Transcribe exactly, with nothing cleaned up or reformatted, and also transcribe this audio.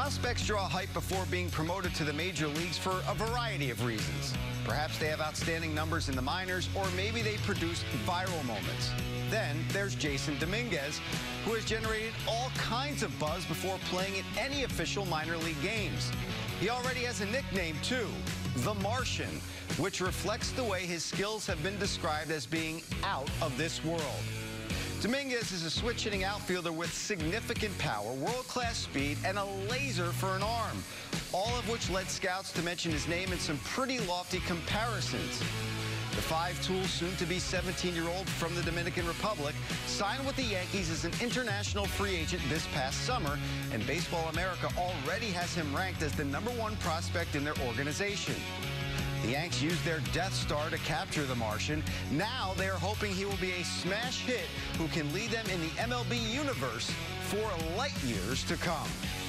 Prospects draw hype before being promoted to the major leagues for a variety of reasons. Perhaps they have outstanding numbers in the minors, or maybe they produce viral moments. Then there's Jasson Dominguez, who has generated all kinds of buzz before playing in any official minor league games. He already has a nickname, too, the Martian, which reflects the way his skills have been described as being out of this world. Dominguez is a switch-hitting outfielder with significant power, world-class speed, and a laser for an arm, all of which led scouts to mention his name in some pretty lofty comparisons. The five-tool, soon-to-be seventeen-year-old from the Dominican Republic signed with the Yankees as an international free agent this past summer, and Baseball America already has him ranked as the number one prospect in their organization. The Yanks used their Death Star to capture the Martian. Now they are hoping he will be a smash hit who can lead them in the M L B universe for light years to come.